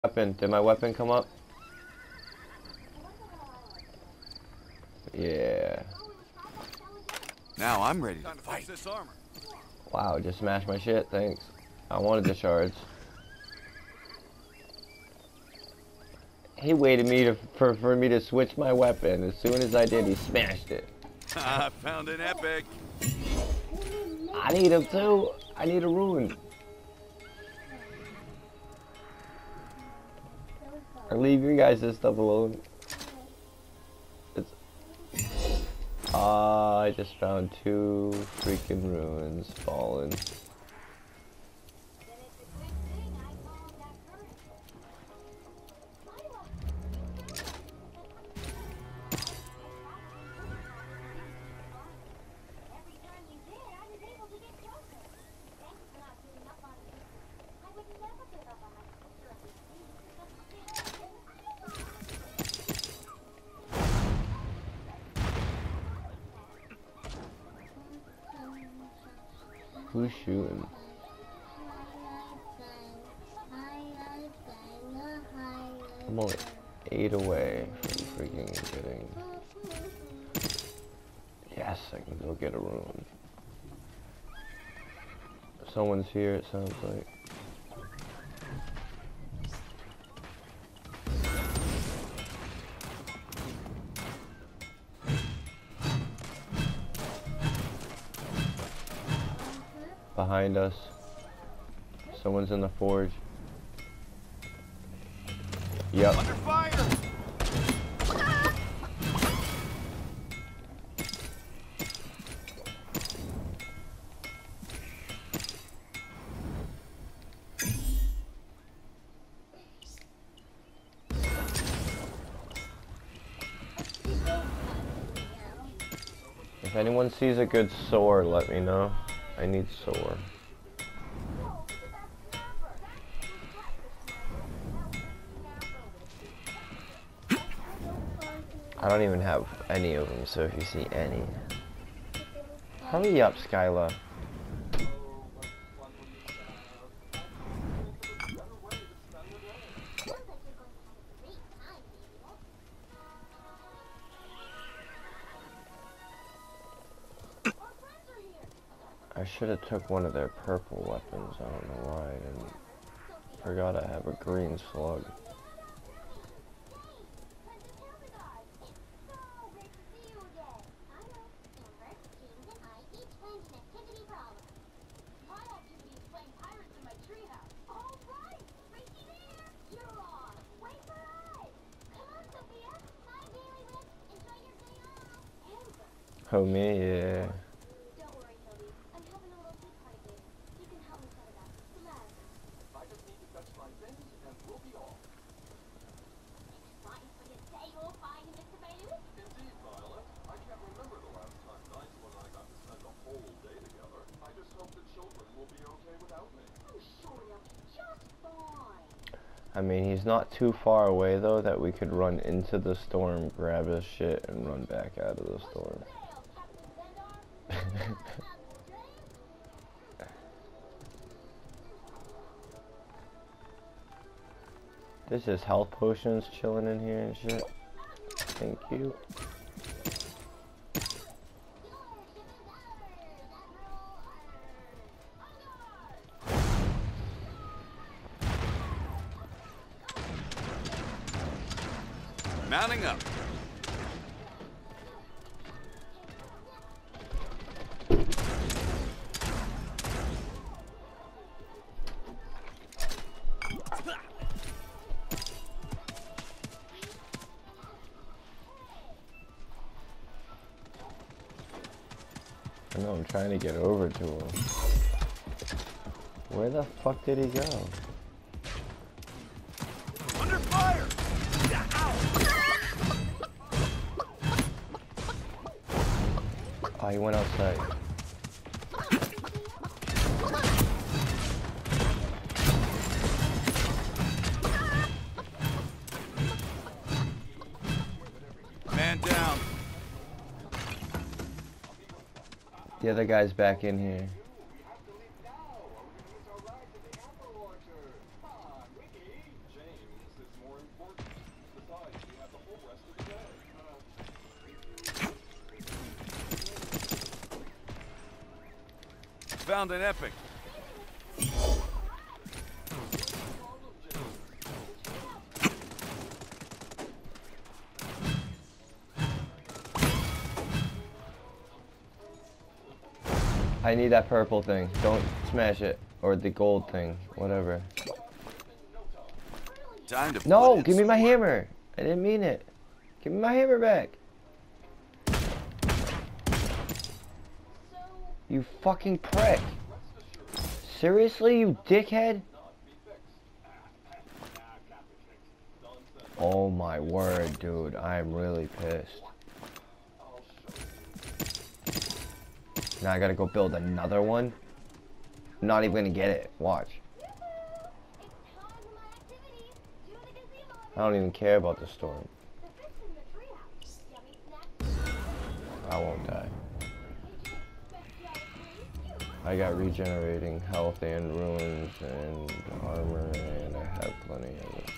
Weapon. Did my weapon come up? Yeah. Now I'm ready to fight this armor. Wow, just smashed my shit. Thanks. I wanted the shards. He waited for me to switch my weapon. As soon as I did, he smashed it. I found an epic. I need him too. I need a rune. Or leave you guys this stuff alone. I just found 2 freaking ruins fallen. Who's shooting? I'm only 8 away from freaking getting... Yes, I can go get a room. Someone's here, it sounds like. Behind us. Someone's in the forge. Yep. Under fire! If anyone sees a good sword, let me know. I need sword. I don't even have any of them, so if you see any. Hurry up, Skyla. I should have took one of their purple weapons. I don't know why I didn't. Forgot I have a green slug. Oh, me? Yeah. I mean, he's not too far away, though, that we could run into the storm, grab his shit, and run back out of the storm. There's just health potions chilling in here and shit. Thank you. Mounting up. I know, I'm trying to get over to him. Where the fuck did he go? Under fire! Oh, he went outside. Man down. The other guy's back in here. Found an epic. I need that purple thing. Don't smash it. Or the gold thing. Whatever. Time to No! put in Give me some my work. hammer! I didn't mean it. Give me my hammer back. You fucking prick. Seriously, you dickhead? Oh my word, dude. I'm really pissed. Now I gotta go build another one? I'm not even gonna get it. Watch. I don't even care about the storm. I won't die. I got regenerating health and ruins and armor, and I have plenty of it.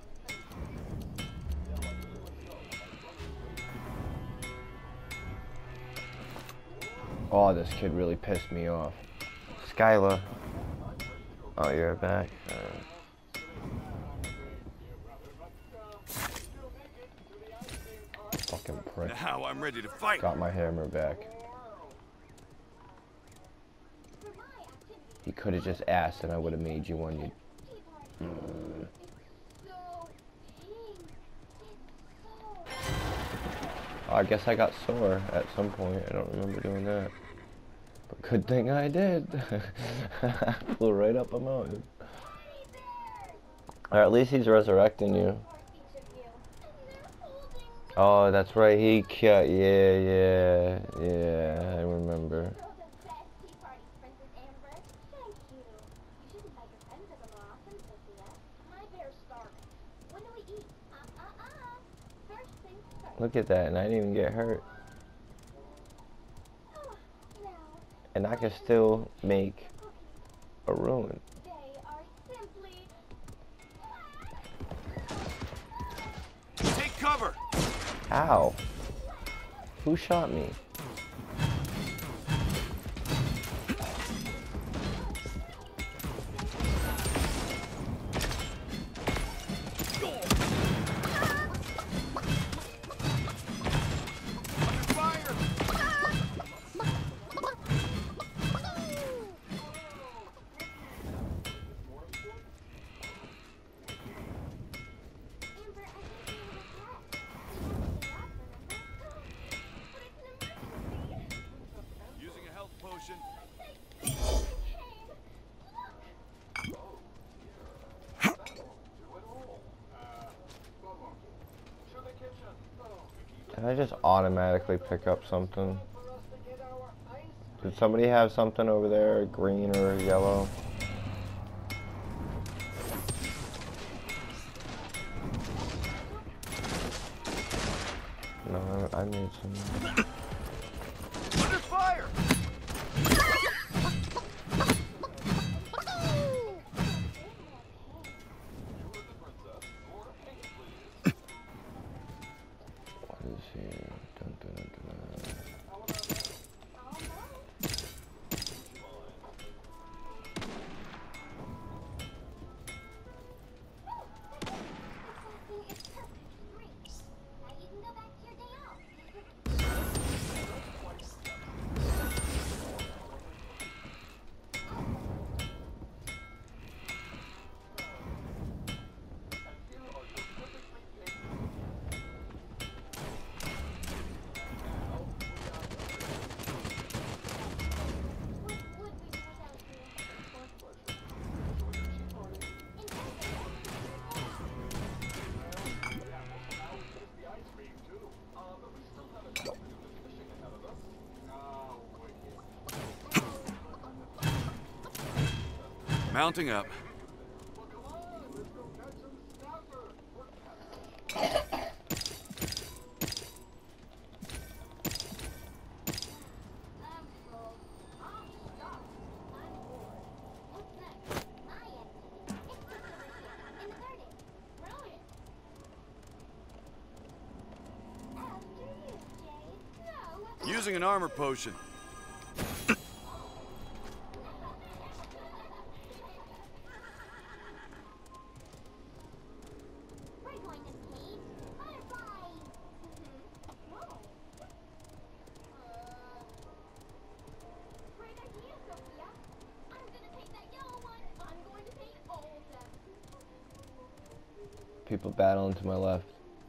Oh, this kid really pissed me off. Skyla. Oh, you're back? Fucking prick. Now I'm ready to fight. Got my hammer back. You could have just asked and I would have made you one. You... Oh, I guess I got sore at some point. I don't remember doing that. But good thing I did. Flew right up a mountain. Or at least he's resurrecting you. Oh, that's right. He cut. Yeah. I remember. Look at that, and I didn't even get hurt. And I can still make a ruin. Take cover. Ow. Who shot me? Did I just automatically pick up something? Did somebody have something over there, green or yellow? No, I made some. Under fire. What is here? Dun, dun, dun, dun. Mounting up. using an armor potion. People battling to my left.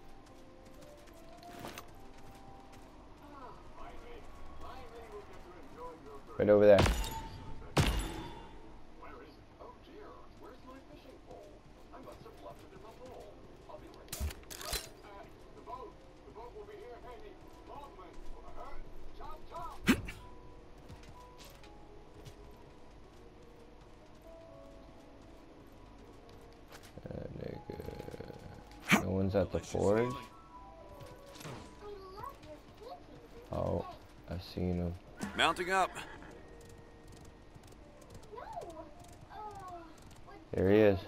Right over there. No one's at the forge. Oh, I've seen him. Mounting up. There he is.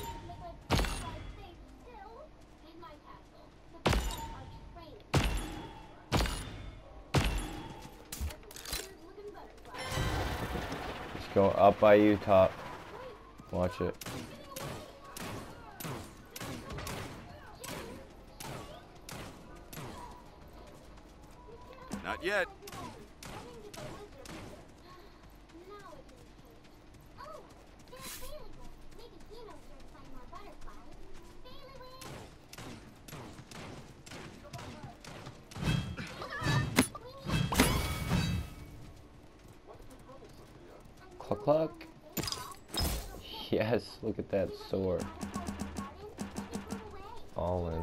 He's going up by you, top. Watch it. Not yet. Cluck cluck. Yes, look at that sword. Fallen.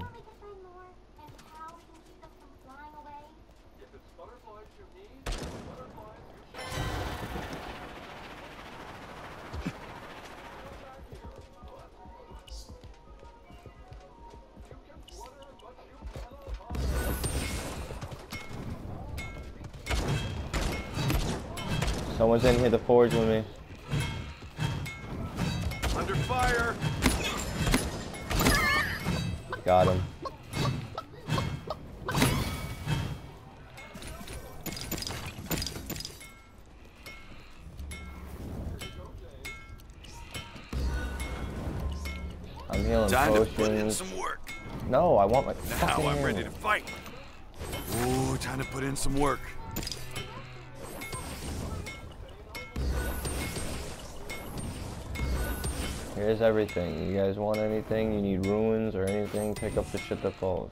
Someone's in here the forge with me. Under fire. Got him. I'm healing Time potions. to put in some work. No, I want my Now fucking I'm ready ammo. to fight. Ooh, time to put in some work. Here's everything. You guys want anything? You need ruins or anything? Pick up the shit that falls.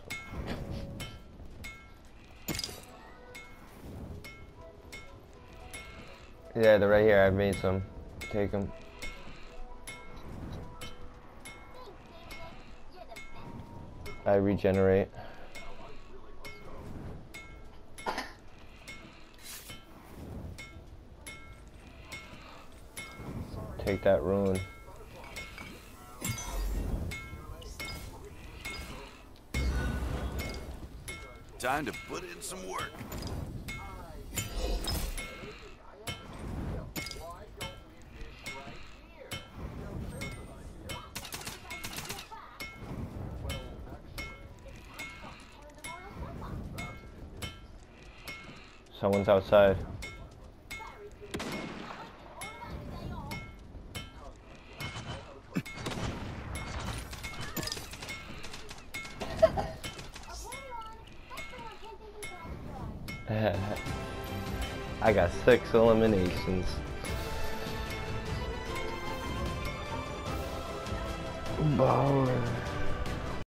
Yeah, they're right here. I made some. Take them. I regenerate. Take that ruin. Time to put in some work. Someone's outside. I got 6 eliminations. Baller.